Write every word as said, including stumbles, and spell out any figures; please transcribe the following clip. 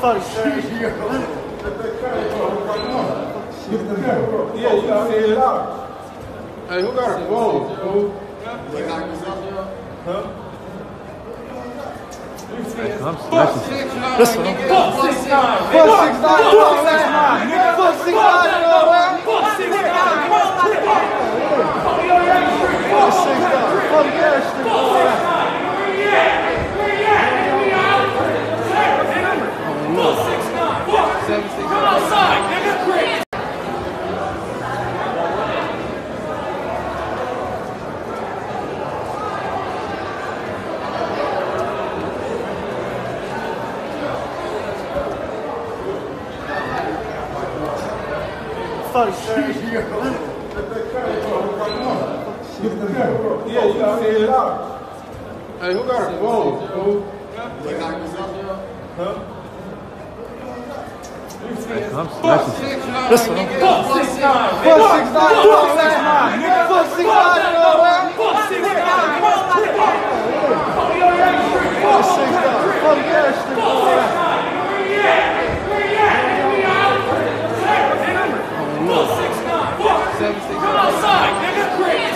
Fuck shit. Yeah, you see it out. Hey, who got a phone? Huh? I'm smashing. Listen, fuck six nine. Fuck six nine. Fuck six nine. Fuck six nine. Fuck six nine. Fuck six nine. Fuck that shit. Fuck six nine. Come outside, nigga. Fuck shit. Yeah, you see it out. Hey, who got a phone? Huh? I'm smashing. Listen, fuck six nine. Fuck six nine. Fuck six nine. Fuck six nine. Fuck six nine.